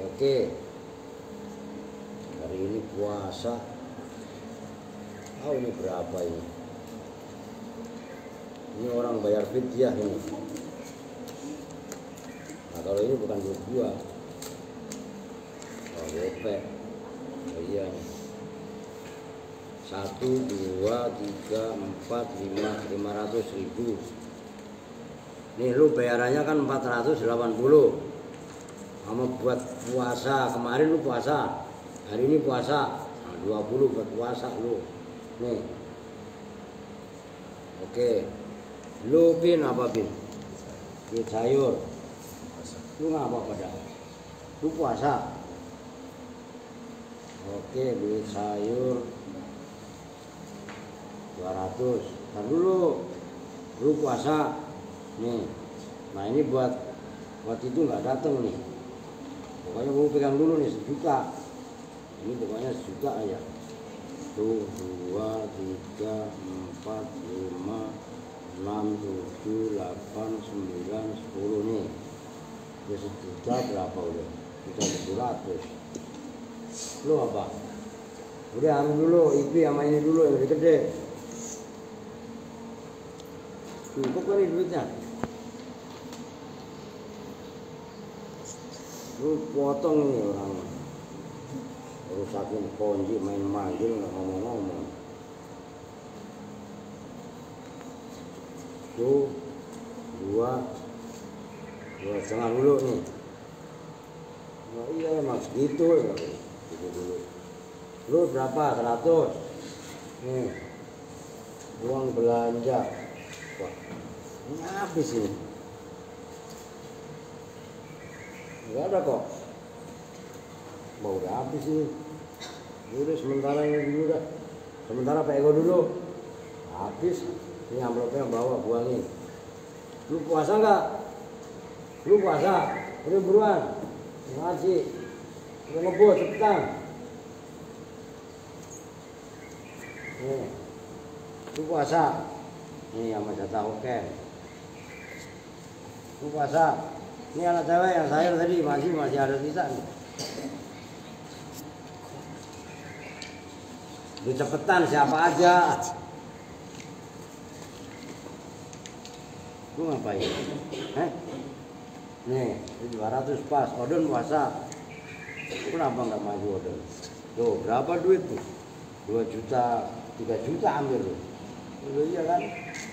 Oke, hari ini puasa. Oh, ini berapa ini? Ini orang bayar fidyah ini. Nah, kalau ini bukan duit gua. Oh, gope. Oh iya nih. 1, 2, 3, 4, 5, 500.000. Nih lu bayarannya kan 480. Sama buat puasa, kemarin lu puasa, hari ini puasa, nah, 20 buat puasa lu. Nih. Oke. Lu pin apa pin? Pin sayur. Lu ngapa pada? Lu puasa. Oke, beli sayur 200. Ntar dulu. Lu puasa. Nih. Nah, ini buat itu nggak datang nih. Pokoknya mau pegang dulu nih 1 juta. Ini pokoknya 1 juta aja. Tuh 2, 3, 4, 5, 6, 7, 8, 9, 10 nih. Udah 1 juta berapa udah? 1.700. Lu apa? Udah ambil dulu, IP sama ini dulu yang lebih gede. Cukup kan ini duitnya? Lu potong nih orang rusakin kunci, main manggil nggak ngomong-ngomong. Tuh 2,5 dulu nih. Oh iya emang segitu ya. Gitu dulu. Lu berapa? 100. Nih uang belanja. Wah, ini habis ini. Enggak ada kok. Mau udah habis ini. Udah sementara ini dulu dah. Sementara Pak Ego dulu. Habis. Ini amplopnya bawa buangin. Lu puasa nggak? Lu puasa? Udah buruan. Ngaji. Udah ngebut cepetan. Nih. Lu puasa? Nih sama jatah oke. Lu puasa? Ini anak cewek yang sayur tadi masih ada sisa nih. Lu cepetan siapa aja. Lu ngapain? Nih, 200 pas. Odon puasa. Kenapa nggak maju Odon? Tuh, berapa duit tuh? 2 juta, 3 juta ambil lu. Iya kan?